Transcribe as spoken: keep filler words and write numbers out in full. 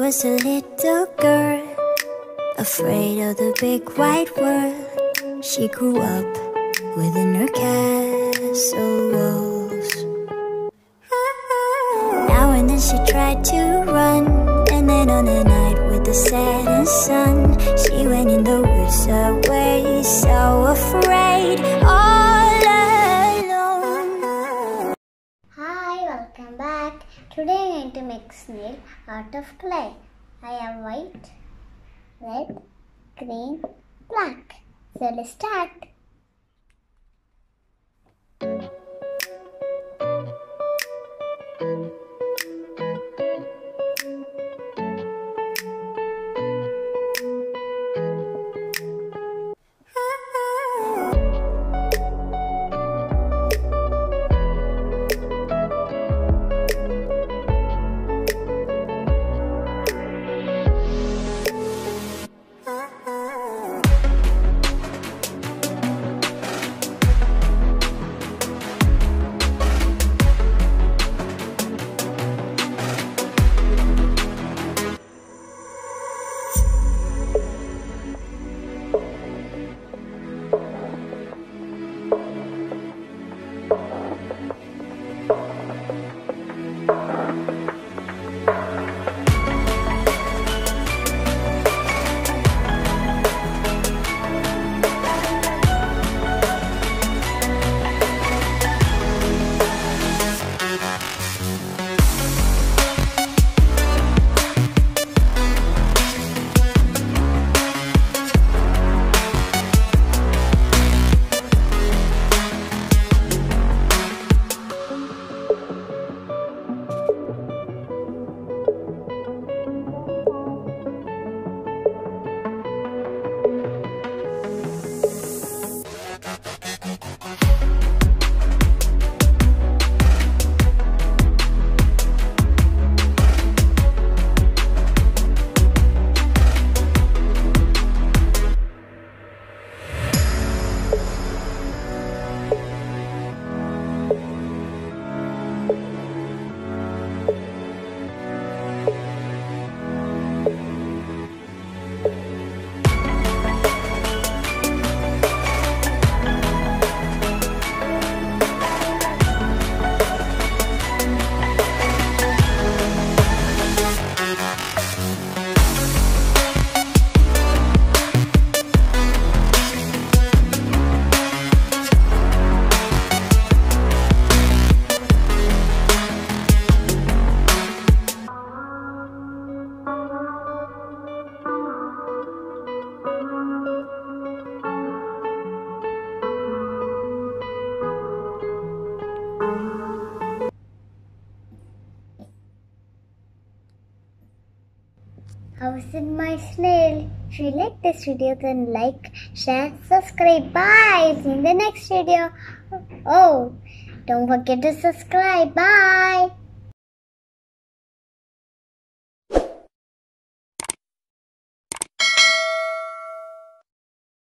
was a little girl, afraid of the big white world. She grew up within her castle walls. Now and then she tried to run, and then on a night with the setting sun, she went in the woods away, so afraid, all alone. Hi, welcome back. Today I am going to make snail out of clay. I have white, red, green, black. So let's start. How is it, my snail? If you like this video, then like, share, subscribe. Bye. See you in the next video. Oh, don't forget to subscribe. Bye.